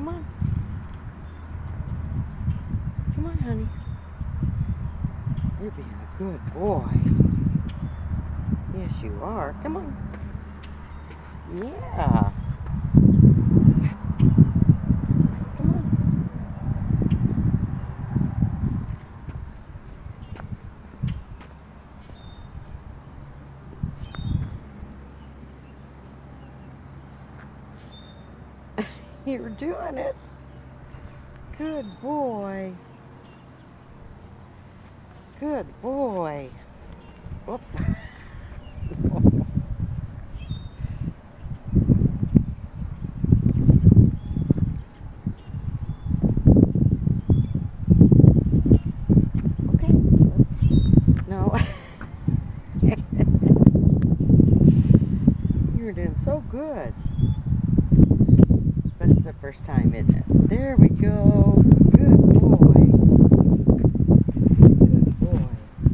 Come on. Come on, honey. You're being a good boy. Yes, you are. Come on. Yeah. Come on. You're doing it. Good boy. Good boy. Whoop. Okay. No. You're doing so good. But it's the first time, isn't it? There we go. Good boy. Good boy.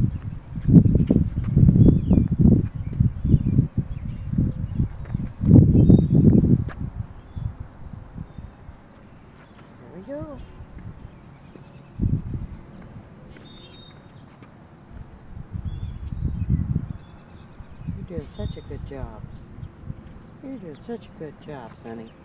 There we go. You're doing such a good job. You're doing such a good job, Sonny.